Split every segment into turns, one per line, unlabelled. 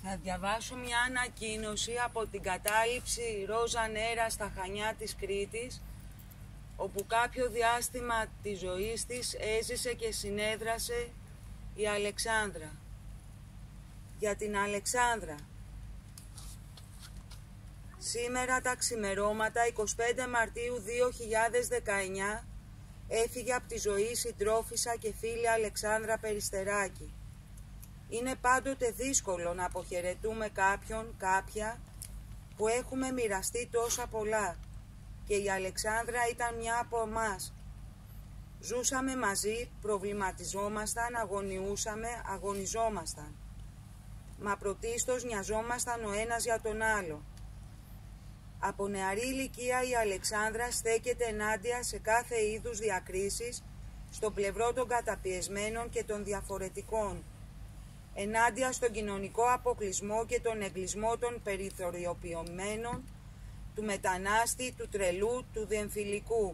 Θα διαβάσω μια ανακοίνωση από την κατάληψη Ρόζα Νέρα στα Χανιά της Κρήτης, όπου κάποιο διάστημα της ζωής της έζησε και συνέδρασε η Αλεξάνδρα. Για την Αλεξάνδρα. Σήμερα τα ξημερώματα 25 Μαρτίου 2019 έφυγε από τη ζωή η συντρόφισσα και φίλη Αλεξάνδρα Περιστεράκη. Είναι πάντοτε δύσκολο να αποχαιρετούμε κάποιον, κάποια που έχουμε μοιραστεί τόσα πολλά, και η Αλεξάνδρα ήταν μια από εμάς. Ζούσαμε μαζί, προβληματιζόμασταν, αγωνιζόμασταν. Μα πρωτίστως νοιαζόμασταν ο ένας για τον άλλο. Από νεαρή ηλικία η Αλεξάνδρα στέκεται ενάντια σε κάθε είδους διακρίσεις στο πλευρό των καταπιεσμένων και των διαφορετικών, ενάντια στον κοινωνικό αποκλεισμό και τον εγκλεισμό των περιθωριοποιημένων, του μετανάστη, του τρελού, του διεμφυλικού.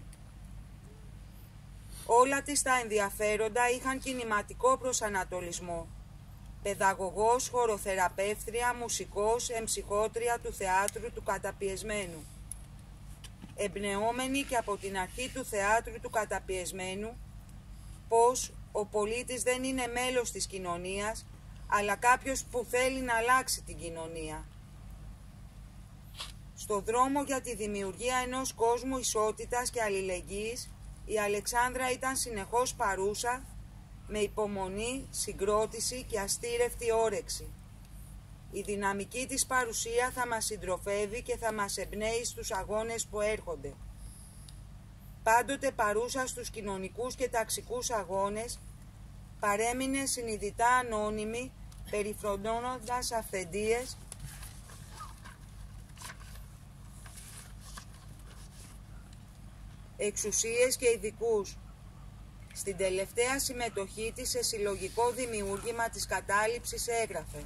Όλα της τα ενδιαφέροντα είχαν κινηματικό προσανατολισμό. Παιδαγωγός, χοροθεραπεύτρια, μουσικός, εμψυχότρια του θεάτρου του καταπιεσμένου. Εμπνεόμενη και από την αρχή του θεάτρου του καταπιεσμένου, πως ο πολίτης δεν είναι μέλος της κοινωνίας, αλλά κάποιος που θέλει να αλλάξει την κοινωνία. Στο δρόμο για τη δημιουργία ενός κόσμου ισότητας και αλληλεγγύης, η Αλεξάνδρα ήταν συνεχώς παρούσα, με υπομονή, συγκρότηση και αστήρευτη όρεξη. Η δυναμική της παρουσία θα μας συντροφεύει και θα μας εμπνέει στους αγώνες που έρχονται. Πάντοτε παρούσα στους κοινωνικούς και ταξικούς αγώνες, παρέμεινε συνειδητά ανώνυμη, περιφρονώνοντας αυθεντίες, εξουσίες και ειδικούς. Στην τελευταία συμμετοχή της σε συλλογικό δημιούργημα της κατάληψης έγραφε: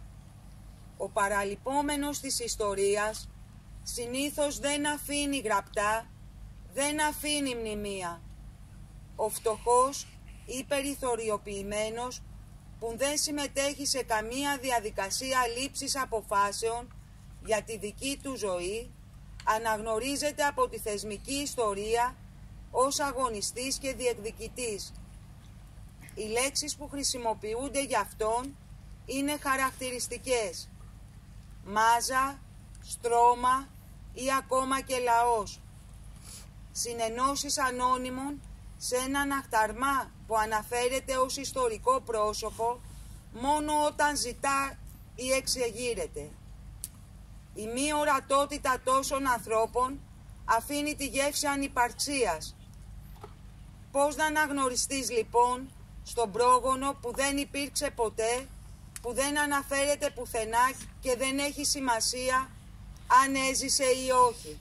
«Ο παραλυπόμενος της ιστορίας συνήθως δεν αφήνει γραπτά, δεν αφήνει μνημεία. Ο φτωχός ή περιθωριοποιημένος που δεν συμμετέχει σε καμία διαδικασία λήψης αποφάσεων για τη δική του ζωή, αναγνωρίζεται από τη θεσμική ιστορία ως αγωνιστής και διεκδικητής. Οι λέξεις που χρησιμοποιούνται για αυτόν είναι χαρακτηριστικές: μάζα, στρώμα ή ακόμα και λαός. Συνενώσεις ανώνυμων σε έναν αχταρμά που αναφέρεται ως ιστορικό πρόσωπο μόνο όταν ζητά ή εξεγείρεται. Η μη ορατότητα τόσων ανθρώπων αφήνει τη γεύση ανυπαρξίας. Πώς να αναγνωριστείς λοιπόν στον πρόγονο που δεν υπήρξε ποτέ, που δεν αναφέρεται πουθενά και δεν έχει σημασία αν έζησε ή όχι.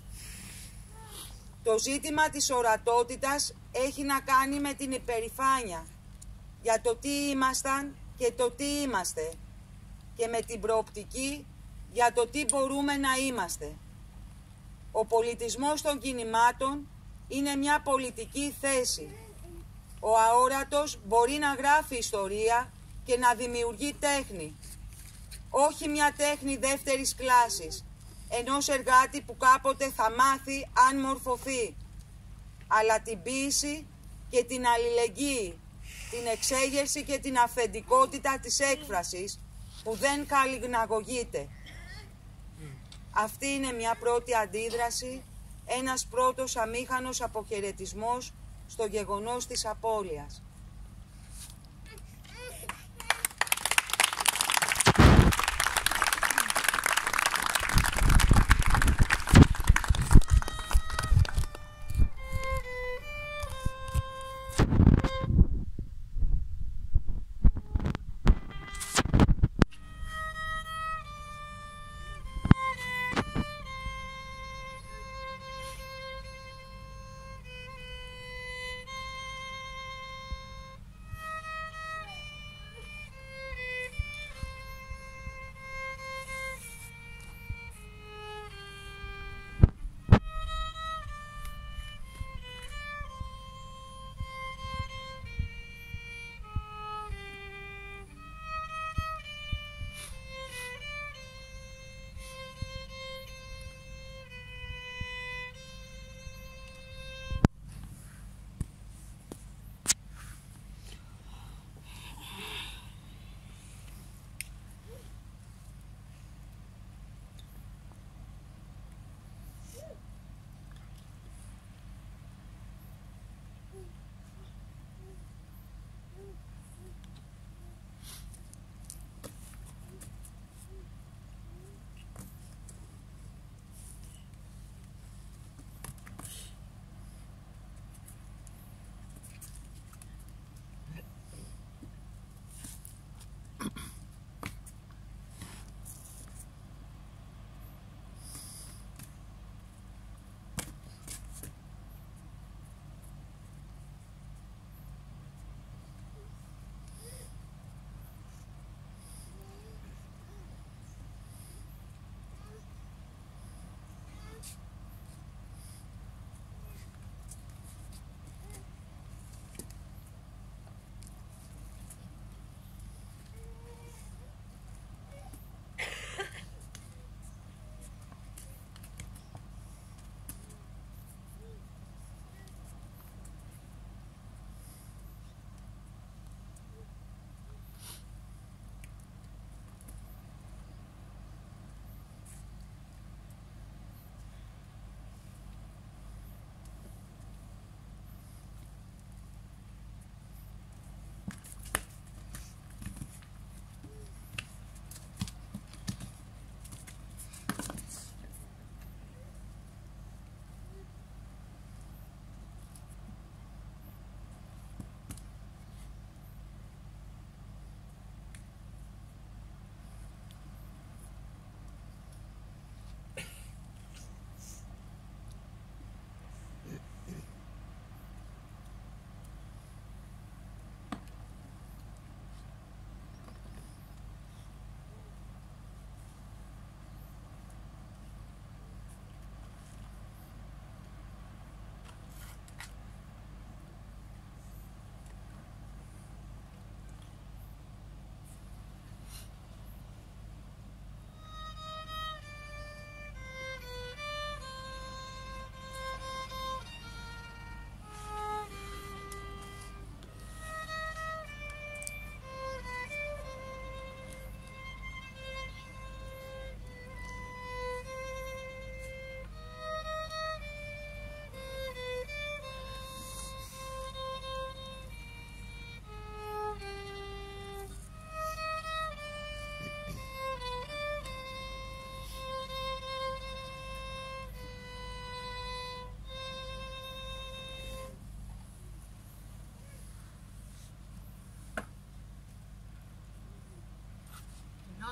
Το ζήτημα της ορατότητας έχει να κάνει με την υπερηφάνεια για το τι ήμασταν και το τι είμαστε, και με την προοπτική για το τι μπορούμε να είμαστε. Ο πολιτισμός των κινημάτων είναι μια πολιτική θέση. Ο αόρατος μπορεί να γράφει ιστορία και να δημιουργεί τέχνη. Όχι μια τέχνη δεύτερης κλάσης, ενός εργάτη που κάποτε θα μάθει αν μορφωθεί, αλλά την ποίηση και την αλληλεγγύη, την εξέγερση και την αυθεντικότητα της έκφρασης που δεν καλλιγναγωγείται. Αυτή είναι μια πρώτη αντίδραση, ένας πρώτος αμήχανος αποχαιρετισμός στο γεγονός της απώλειας.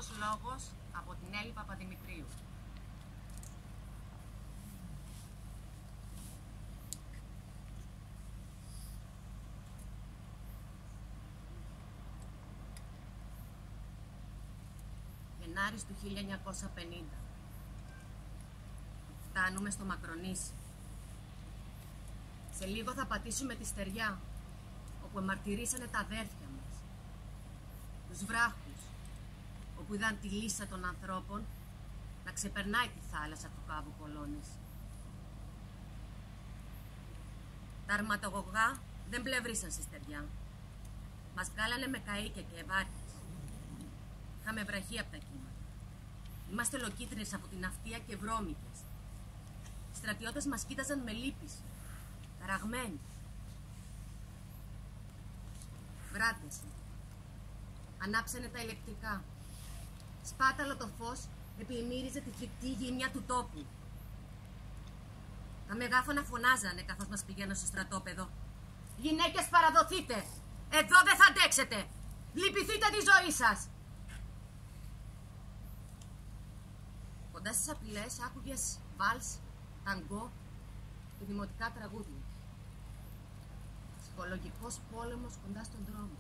Ορθολογικός λόγος από την Έλλη Παπαδημητρίου. Γενάρης του 1950. Φτάνουμε στο Μακρονήσι. Σε λίγο θα πατήσουμε τη στεριά, όπου εμαρτυρήσανε τα αδέρφια μας. Τους βράχους, όπου είδαν τη λύσα των ανθρώπων να ξεπερνάει τη θάλασσα του κάβου Πολώνης. Τα αρματογωγά δεν πλευρίσαν στη στεριά. Μας βγάλανε με καΐκια και ευάρκες. Είχαμε βραχεί από τα κύματα. Είμαστε ολοκύτρινες από την αυτεία και βρώμικες. Οι στρατιώτες μας κοίταζαν με λύπηση, ταραγμένοι. Βράδυσε. Ανάψανε τα ηλεκτρικά. Σπάταλο το φως επιμύριζε τη φρικτή γεινιά του τόπου. Τα μεγάφωνα φωνάζανε καθώς μας πηγαίνουν στο στρατόπεδο. «Γυναίκες, παραδοθείτε! Εδώ δεν θα αντέξετε! Λυπηθείτε τη ζωή σας!» Κοντά στις απειλές άκουγες βάλς, ταγκό και δημοτικά τραγούδια. Ψυχολογικός πόλεμος κοντά στον δρόμο.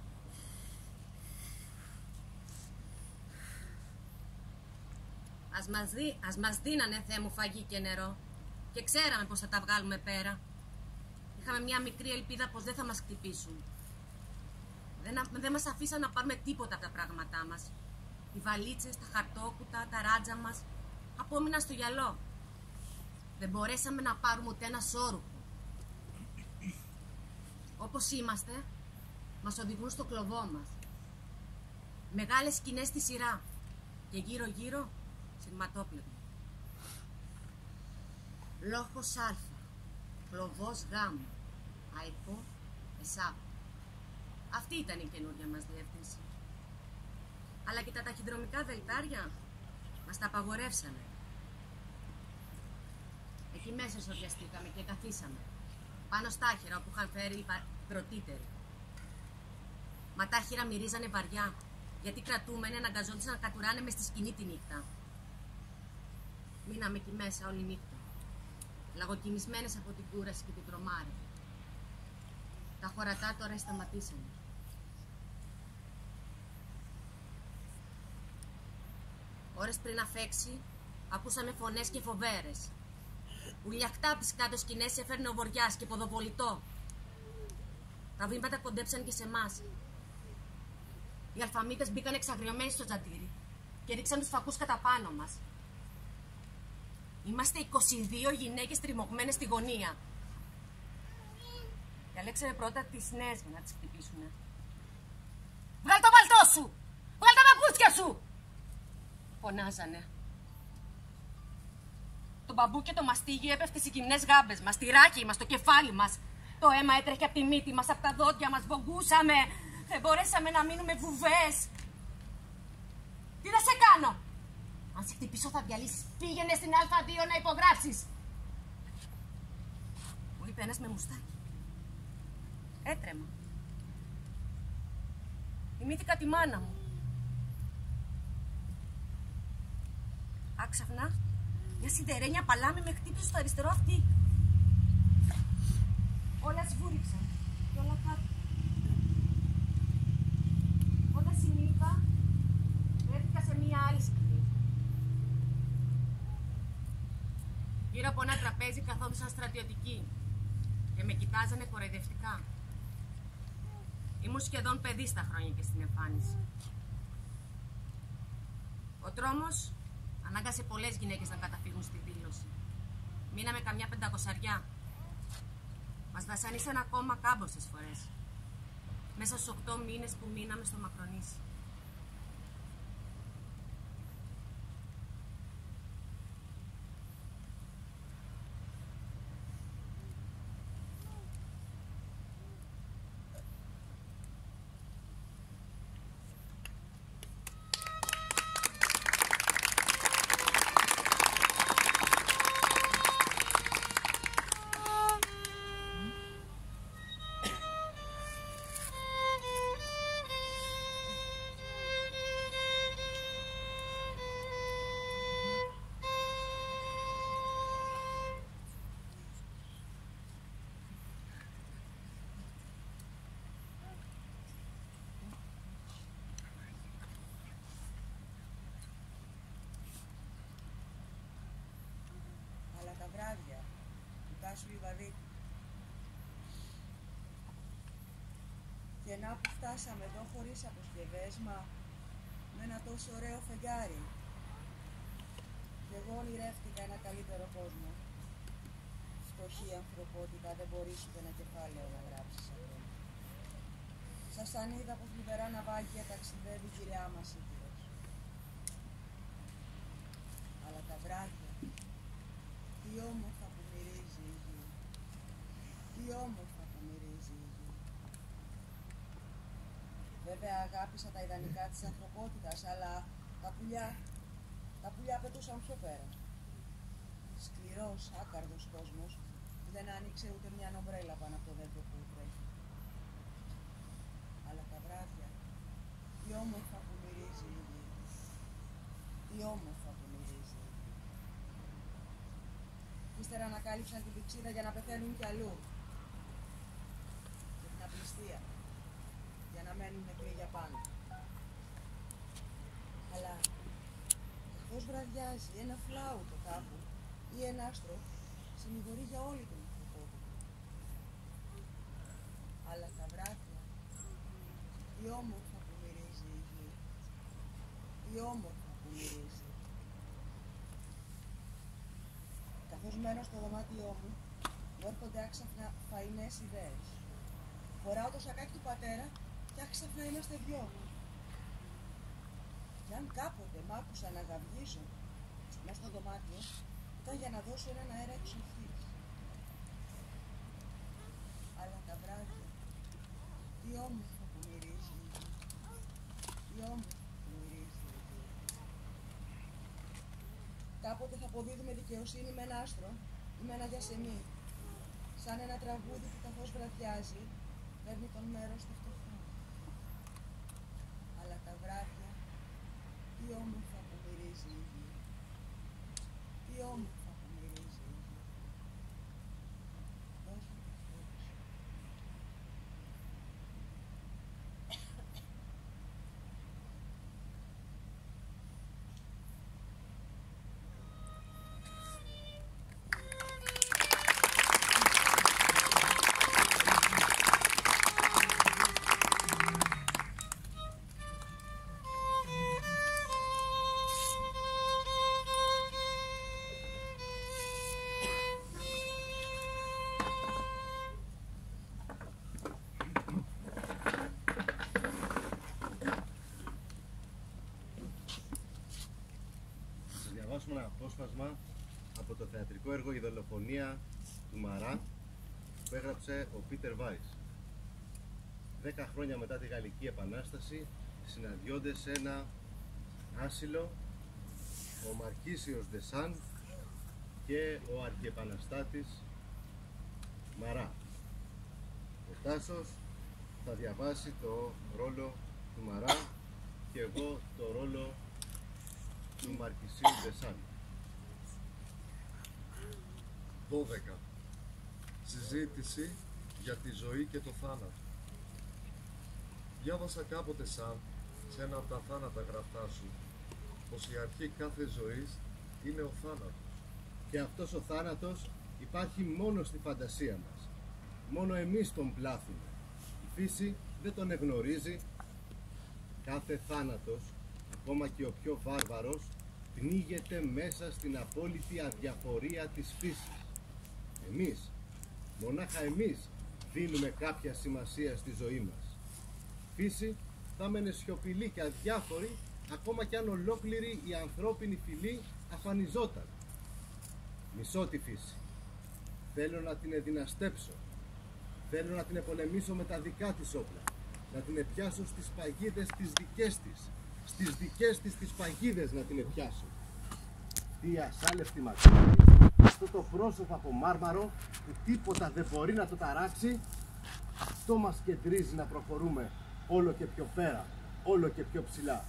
Ας μας δίνανε, Θεέ μου, φαγή και νερό και ξέραμε πως θα τα βγάλουμε πέρα. Είχαμε μια μικρή ελπίδα πως δεν θα μας χτυπήσουν. Δεν μας αφήσαν να πάρουμε τίποτα από τα πράγματά μας. Οι βαλίτσες, τα χαρτόκουτα, τα ράτζα μας απόμειναν στο γυαλό. Δεν μπορέσαμε να πάρουμε ούτε ένα σώρουχο. Όπως είμαστε, μας οδηγούν στο κλωβό μας. Μεγάλες σκηνές στη σειρά και γύρω-γύρω σειρματόπλευμα. Λόχος Α, κλωβός Γ, ΑΕΠΟ, ΕΣΑΠ. Αυτή ήταν η καινούργια μας διεύθυνση. Αλλά και τα ταχυδρομικά δελτάρια μας τα απαγορεύσανε. Εκεί μέσα σοριαστήκαμε και καθίσαμε. Πάνω στα άχυρα όπου είχαν φέρει οι πρωτύτεροι. Μα τα άχυρα μυρίζανε βαριά, γιατί κρατούμενοι αναγκαζόντουσαν να κατουράνε μες στη σκηνή τη νύχτα. Μείναμε εκεί μέσα όλη νύχτα, λαγοκοιμισμένες από την κούραση και την τρομάρη. Τα χωρατά τώρα σταματήσανε. Ώρες πριν αφέξει, ακούσαμε φωνές και φοβέρες. Ουλιαχτά από τις κάτω σκηνές έφερνε ο βοριάς και ποδοβολητό. Τα βήματα κοντέψαν και σε εμάς. Οι αλφαμίτες μπήκαν εξαγριωμένοι στο τζαντήρι και ρίξαν τους φακούς κατά πάνω μας. Είμαστε 22 γυναίκες τριμωγμένες στη γωνία. Διαλέξανε πρώτα τις νέες για να τις χτυπήσουνε. «Βγάλ' το παλτό σου! Βγάλ' τα παπούτσια σου!» φωνάζανε. Το μπαμπού και το μαστίγι έπεφτε στις γυμνές γάμπες μας, στη ράκη μας, στο κεφάλι μας. Το αίμα έτρεχε από τη μύτη μας, από τα δόντια μας, βογκούσαμε. Δεν μπορέσαμε να μείνουμε βουβές. Τι θα σε κάνω? Αν σε χτυπήσω θα διαλύσεις. Πήγαινε στην Α2 να υπογράψεις. Μου είπε ένας με μουστάκι. Έτρεμα. Θυμήθηκα τη μάνα μου. Άξαφνα, μια σιδερένια παλάμη με χτύπησε στο αριστερό αυτί. Όλα σβούριξαν και όλα κάτω. Όταν συνήλθα, βρέθηκα σε μια άλλη σκηνή. Γύρω από ένα τραπέζι καθόντουσαν στρατιωτικοί και με κοιτάζανε κοροϊδευτικά. Ήμουν σχεδόν παιδί στα χρόνια και στην εμφάνιση. Ο τρόμος ανάγκασε πολλές γυναίκες να καταφύγουν στη δήλωση. Μείναμε καμιά 500. Μας βασανίσαν ακόμα κάμποσες φορές. Μέσα στους 8 μήνες που μείναμε στο Μακρονήσι.
παιδί. Και να που φτάσαμε εδώ χωρίς αποσκευές, μα με ένα τόσο ωραίο φεγγάρι. Και εγώ ονειρεύτηκα ένα καλύτερο κόσμο. Φτωχή ανθρωπότητα, δεν μπορείς ούτε ένα κεφάλαιο να γράψεις ακόμα. Σας αν είδα πως λιβερά ναυάγια ταξιδεύει η γυριά μας Ήπειρος. Αλλά τα βράδια, τι όμορφα που μυρίζει η γη. Τι όμορφα που μυρίζει η γη. Βέβαια αγάπησα τα ιδανικά της ανθρωπότητας, αλλά τα πουλιά πετούσαν πιο πέρα. Σκληρός, άκαρδος κόσμος, δεν άνοιξε ούτε μια ομπρέλα πάνω από το δέντρο που τρέχει. Αλλά τα βράδια, τι όμορφα που μυρίζει η γη. Τι όμορφα που μυρίζει η γη. Ύστερα ανακάλυψαν την πηξίδα για να πεθαίνουν κι αλλού. Και την απληστία, για να μένουν νεκροί για πάνω. Αλλά καθώς βραδιάζει ένα φλάουτο κάπου ή ένα άστρο, συνηγορεί για όλη την ανθρωπότητα. Αλλά τα βράδια, τι όμορφα που μυρίζει η γη. Τι όμορφα που μυρίζει. Καθώς μένω στο δωμάτιό μου, μου έρχονται άξαφνα φαϊνές ιδέες. Φοράω το σακάκι του πατέρα και άξαφνα είμαστε δυο. Και αν κάποτε μ' άκουσα να γαυγίζω μέσα στο δωμάτιο, ήταν για να δώσω έναν αέρα εξοχής. Αλλά τα βράδια, τι όμορφα που μυρίζει η γη. Τι όμορφα που μυρίζει η γη. Κάποτε θα αποδίδουμε δικαιοσύνη με ένα άστρο ή με ένα γιασεμί. Σαν ένα τραγούδι που καθώς βραδιάζει, παίρνει τον μέρος του φτωχού. Αλλά τα βράδια, τι όμορφα που μυρίζει η γη. Τι όμορφα που μυρίζει η γη. Δώσ' μου το φως.
Ένα απόσπασμα από το θεατρικό έργο «Η δολοφονία του Μαρά» που έγραψε ο Πίτερ Βάις. 10 χρόνια μετά τη Γαλλική Επανάσταση συναντιόνται σε ένα άσυλο ο Μαρκίσιος Ντε Σαντ και ο αρχιεπαναστάτης Μαρά. Ο Τάσος θα διαβάσει το ρόλο του Μαρά και εγώ το ρόλο του Μαρκισίου Ντε Σαντ.
12. Συζήτηση για τη ζωή και το θάνατο. Διάβασα κάποτε σε ένα από τα θάνατα γραφτά σου πως η αρχή κάθε ζωής είναι ο θάνατος.
Και αυτός ο θάνατος υπάρχει μόνο στη φαντασία μας. Μόνο εμείς τον πλάθουμε. Η φύση δεν τον εγνωρίζει. Κάθε θάνατος, ακόμα και ο πιο βάρβαρος, πνίγεται μέσα στην απόλυτη αδιαφορία της φύσης. Εμείς, μονάχα εμείς, δίνουμε κάποια σημασία στη ζωή μας. Η φύση θα μένε σιωπηλή και αδιάφορη, ακόμα κι αν ολόκληρη η ανθρώπινη φυλή αφανιζόταν. Μισώ τη φύση. Θέλω να την εδυναστέψω. Θέλω να την επολεμήσω με τα δικά της όπλα. Να την επιάσω στις παγίδες τις δικές της. Στις δικές της τις παγίδες να την επιάσω. Τι ασάλευτη μακρύ, αυτό το πρόσωπο από μάρμαρο που τίποτα δεν μπορεί να το ταράξει, αυτό μας κεντρίζει να προχωρούμε όλο και πιο πέρα, όλο και πιο ψηλά.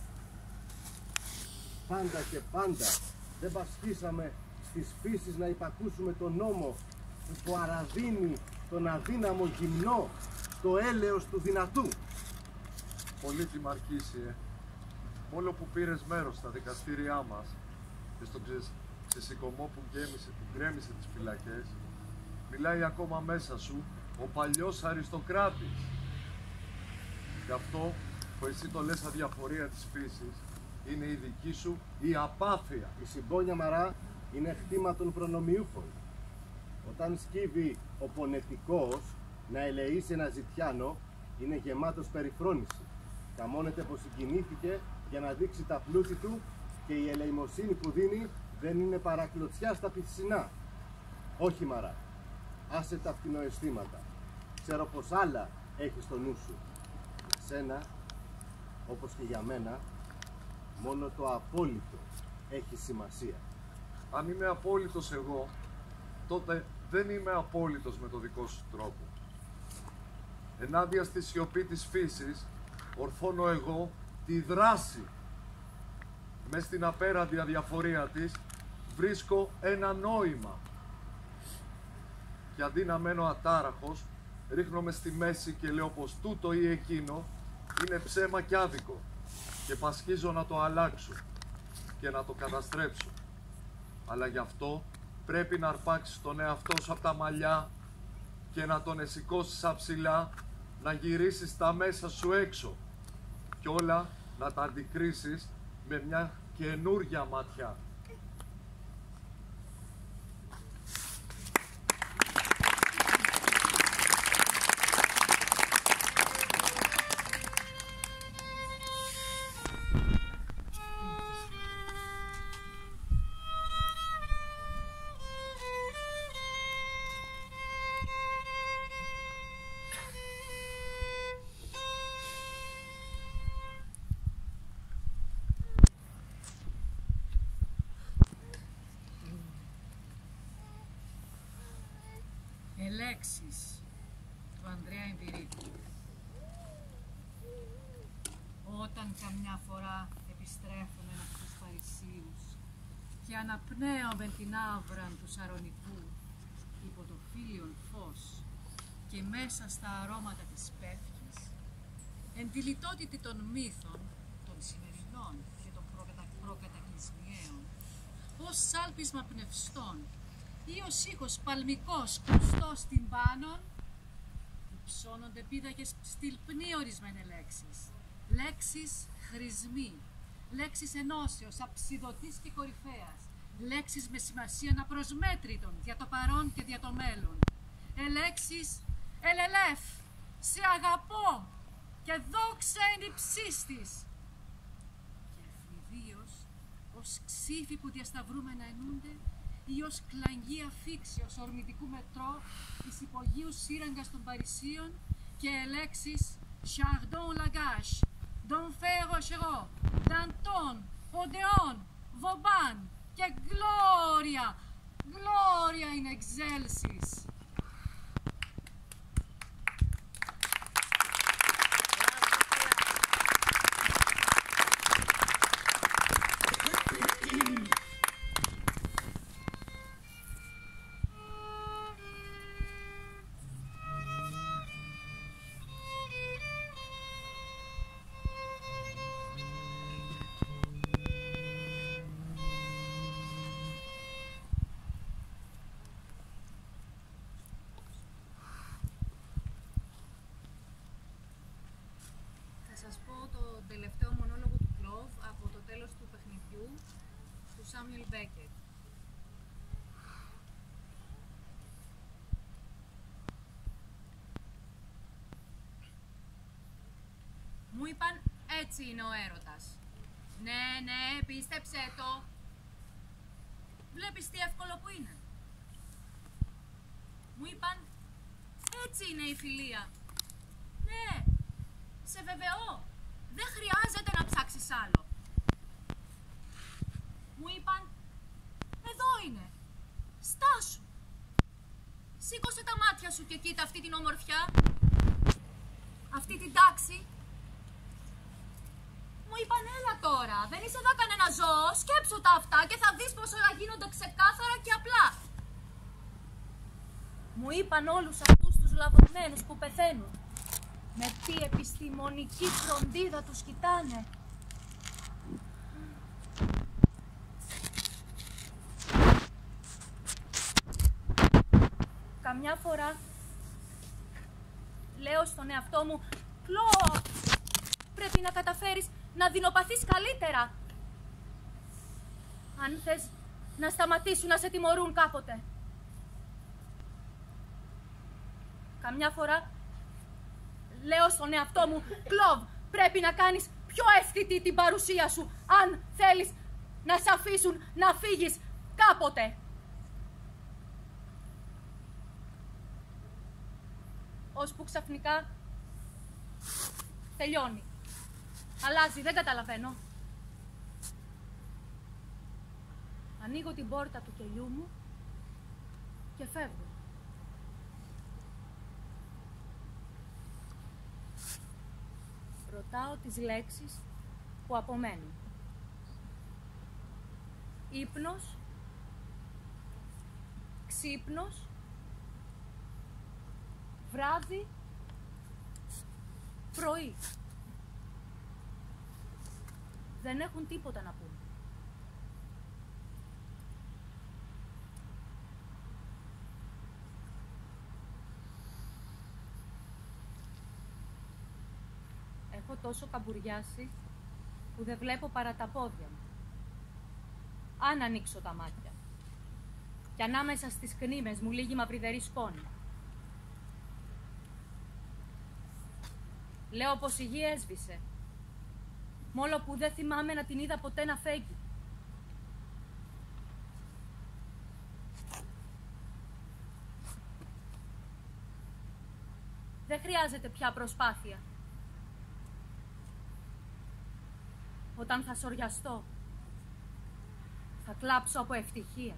Πάντα και πάντα δεν πασχίσαμε στις φύσεις να υπακούσουμε τον νόμο που παραδίνει τον αδύναμο γυμνό στο έλεος του δυνατού.
Πολίτη Μαρκίσιε, όλο που πήρες μέρος στα δικαστήριά μας και στον ξεσηκωμό που γκρέμισε τις φυλακές, μιλάει ακόμα μέσα σου ο παλιός αριστοκράτης. Γι' αυτό που εσύ το λες αδιαφορία της φύσης, είναι η δική σου η απάθεια.
Η συμπόνια μαρά είναι χτήμα των προνομιούχων. Όταν σκύβει ο πονετικός να ελεήσει ένα ζητιάνο, είναι γεμάτος περιφρόνηση. Καμώνεται πως συγκινήθηκε για να δείξει τα πλούτη του και η ελεημοσύνη που δίνει δεν είναι παρακλωτσιά στα πισινά. Όχι μαρά, άσε τα φτινοαισθήματα. Ξέρω πως άλλα έχεις στο νου σου. Για σένα, όπως και για μένα, μόνο το απόλυτο έχει σημασία.
Αν είμαι απόλυτος εγώ, τότε δεν είμαι απόλυτος με το δικό σου τρόπο. Ενάντια στη σιωπή της φύσης, ορθώνω εγώ τη δράση. Μες στην απέραντη αδιαφορία της, βρίσκω ένα νόημα. Και αντί να μένω ατάραχος, ρίχνομαι στη μέση και λέω πως τούτο ή εκείνο είναι ψέμα και άδικο και πασχίζω να το αλλάξω και να το καταστρέψω. Αλλά γι' αυτό πρέπει να αρπάξεις τον εαυτό σου από τα μαλλιά και να τον εσηκώσεις αψηλά, να γυρίσεις τα μέσα σου έξω και όλα να τα αντικρίσεις με μια καινούρια ματιά.
Λέξεις του Ανδρέα Ιμπηρίκου. Όταν καμιά φορά επιστρέφουμε από τους Παρισίους και αναπνέουμε την άβρα του Σαρονικού υπό το φύλιον φως και μέσα στα αρώματα της πεύκης, εν τη λιτότητα των μύθων, των σημερινών και των προκατακλυσμιαίων, ως σάλπισμα πνευστών ή ως ήχος παλμικός κρουστός στην πάνων, υψώνονται πίδαγες στυλπνοί ορισμένες λέξεις. Λέξεις χρησμοί, λέξεις ενώσεως, αψιδωτής και κορυφαίας, λέξεις με σημασία απροσμέτρητον για το παρόν και για το μέλλον. Λέξεις ελελέφ, σε αγαπώ και δόξα εν υψής της. Και εφηβείως, ως ξύφοι που διασταυρούμενα ενούνται, ή ως κλαγγή αφήξεως ορμητικού μετρό της υπογείου σύραγγας των Παρισίων και λέξεις Chardon Lagache, Don Ferrochero, Danton, Odeon, Vauban και Gloria, Gloria in excelsis. Θα σας πω το τελευταίο μονόλογο του Κλόβ από το τέλος του παιχνιδιού του Σάμιουελ Μπέκερ. Μου είπαν έτσι είναι ο έρωτας. Ναι, πίστεψέ το. Βλέπεις τι εύκολο που είναι. Μου είπαν έτσι είναι η φιλία. Ναι. Σε βεβαιώ, δεν χρειάζεται να ψάξεις άλλο. Μου είπαν, εδώ είναι, στάσου. Σήκωσε τα μάτια σου και κοίτα αυτή την ομορφιά, αυτή την τάξη. Μου είπαν, έλα τώρα, δεν είσαι εδώ κανένα ζώο, σκέψου τα αυτά και θα δεις πως όλα γίνονται ξεκάθαρα και απλά. Μου είπαν όλους αυτούς τους λαβωμένους που πεθαίνουν. Με τι επιστημονική φροντίδα τους κοιτάνε.
Καμιά φορά λέω στον εαυτό μου, Κλω, πρέπει να καταφέρεις να δεινοπαθείς καλύτερα. Αν θες να σταματήσουν να σε τιμωρούν κάποτε. Καμιά φορά λέω στον εαυτό μου, Κλωβ, πρέπει να κάνεις πιο αισθητή την παρουσία σου, αν θέλεις να σε αφήσουν να φύγεις κάποτε. Ώσπου ξαφνικά τελειώνει. Αλλάζει, δεν καταλαβαίνω. Ανοίγω την πόρτα του κελιού μου και φεύγω. Ρωτάω τις λέξεις που απομένουν. Ύπνος, ξύπνος, βράδυ, πρωί. Δεν έχουν τίποτα να πούν. Έχω τόσο καμπουριάσει που δεν βλέπω παρά τα πόδια μου. Αν ανοίξω τα μάτια και ανάμεσα στις κνήμες μου λίγη μαυριδερή σκόνη. Λέω πως η γη έσβησε, μόλο που δεν θυμάμαι να την είδα ποτέ να φέγγει. Δεν χρειάζεται πια προσπάθεια. Όταν θα σοριαστώ, θα κλάψω από ευτυχία.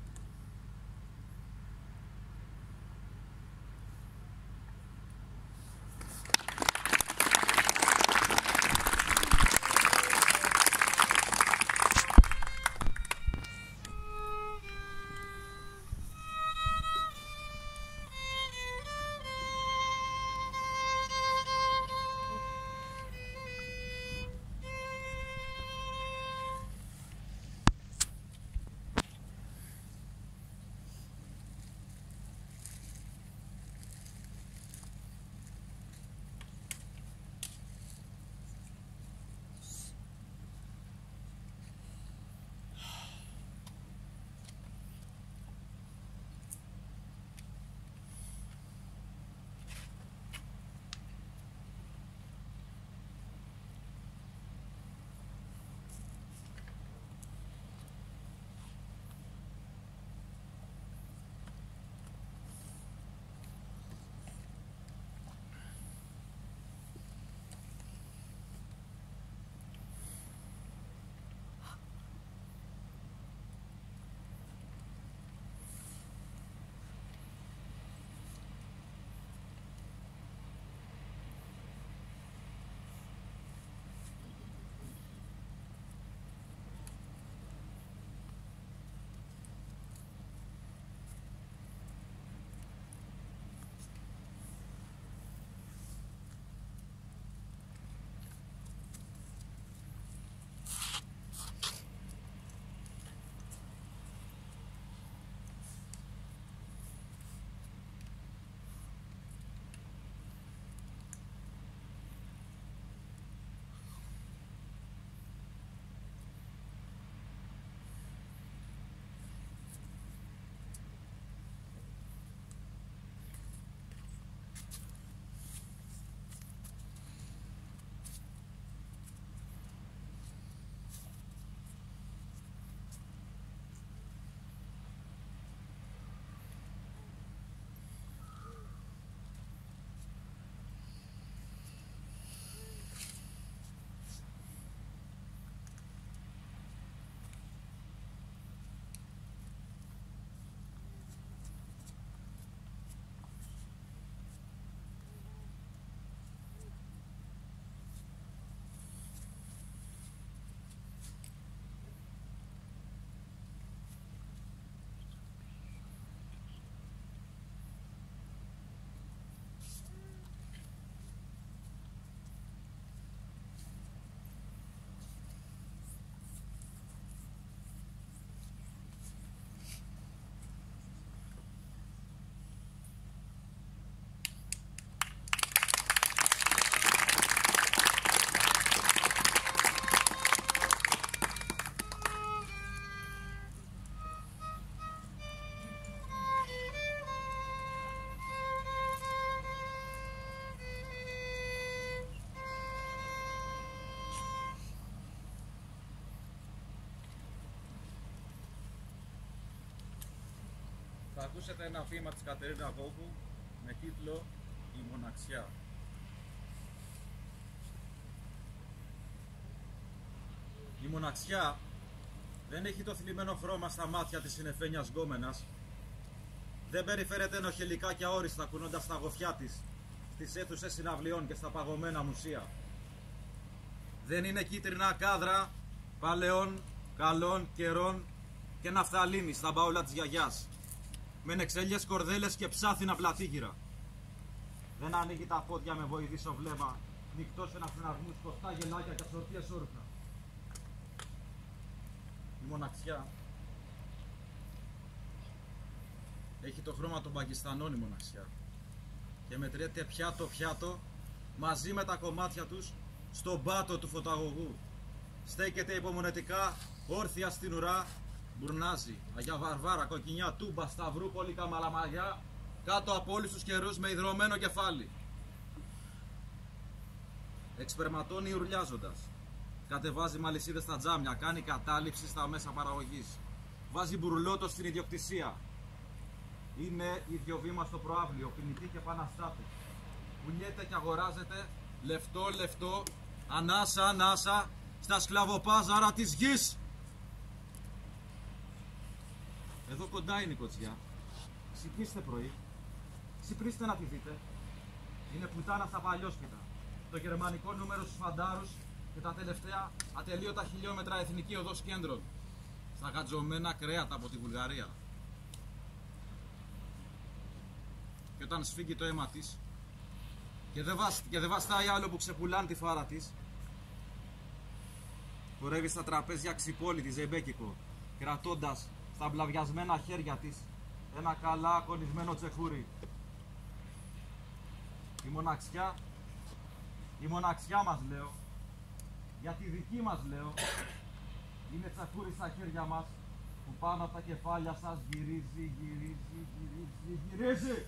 Θα ακούσετε ένα ποίημα της Κατερίνα Βόκου με τίτλο «Η μοναξιά». Η μοναξιά δεν έχει το θλιμμένο χρώμα στα μάτια της συννεφένιας γκόμενας. Δεν περιφέρεται ενοχελικά και αόριστα κουνώντας τα γοφιά της στις αίθουσες συναυλιών και στα παγωμένα μουσεία. Δεν είναι κίτρινα κάδρα παλαιών, καλών καιρών και ναφθαλίνη στα μπαούλα της γιαγιάς, με νεξέλιες κορδέλες και ψάθινα πλατήγυρα. Δεν ανοίγει τα πόδια με βοηθήσω βλέμμα, νυχτός εναφρεναγμούς, κοστά γελάκια και ασορτίες όρφνα. Η μοναξιά έχει το χρώμα των Πακιστανών, η μοναξιά, και μετριέται πιάτο-πιάτο μαζί με τα κομμάτια τους στον πάτο του φωταγωγού. Στέκεται υπομονετικά όρθια στην ουρά, μπουρνάζει Αγιά Βαρβάρα, Κοκκινιά, Τούμπα, Σταυρούπολη, Καμαλαμαγιά, κάτω από όλους τους καιρούς με ιδρωμένο κεφάλι. Εξπερματώνει ουρλιάζοντας. Κατεβάζει μαλισσίδες στα τζάμια, κάνει κατάληψη στα μέσα παραγωγής. Βάζει μπουρλότο στην ιδιοκτησία. Είναι ίδιο βήμα στο προαύλιο, ποινητή και επαναστάτη. Πουλιέται και αγοράζεται λεφτό, ανάσα, στα σκλαβοπάζαρα της γης. Εδώ κοντά είναι η κοτσιά. Ξυπνήστε πρωί. Ξυπνήστε να τη δείτε. Είναι πουτάνα στα παλιόσπιτα. Το γερμανικό νούμερο στους φαντάρους και τα τελευταία ατελείωτα χιλιόμετρα εθνική οδός κέντρων. Στα γατζωμένα κρέατα από τη Βουλγαρία. Και όταν σφίγγει το αίμα της και δεν βαστάει άλλο που ξεπουλάνε τη φάρα της, χορεύει στα τραπέζια ξυπόλυτη ζεμπέκικο, κρατώντας στα μπλαβιασμένα χέρια της ένα καλά κονισμένο τσεχούρι. Η μοναξιά μας, λέω, για τη δική μας, λέω, είναι τσακούρι στα χέρια μας που πάνω από τα κεφάλια σας γυρίζει.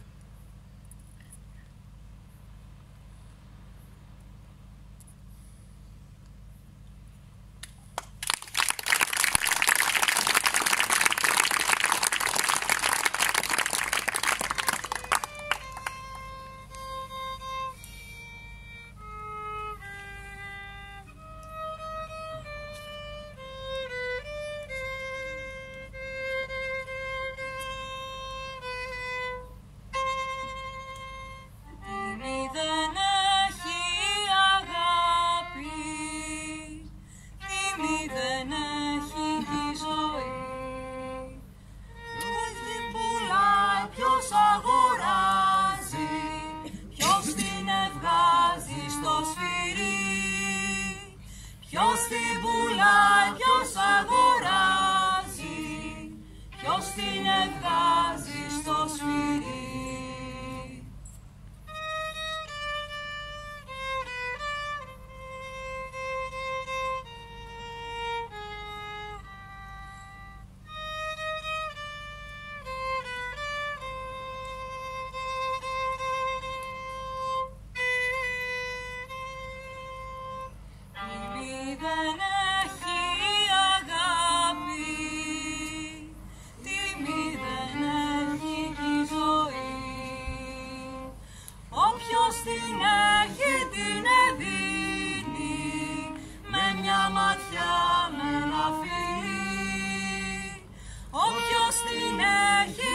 Ποιος την πουλάει, ποιος αγοράζει, ποιος την βγάζει στο σφυρί. Δεν έχει αγάπη, τιμή δεν έχει η ζωή. Όποιος την έχει την δίνει, με μια ματιά, με ένα φιλί. Όποιος την έχει